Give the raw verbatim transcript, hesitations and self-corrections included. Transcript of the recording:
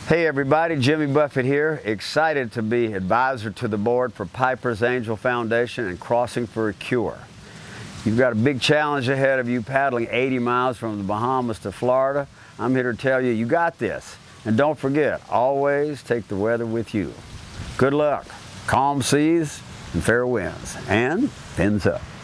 Hey everybody, Jimmy Buffett here, excited to be advisor to the board for Piper's Angel Foundation and Crossing for a Cure. You've got a big challenge ahead of you paddling eighty miles from the Bahamas to Florida. I'm here to tell you, you got this. And don't forget, always take the weather with you. Good luck, calm seas and fair winds, and fins up.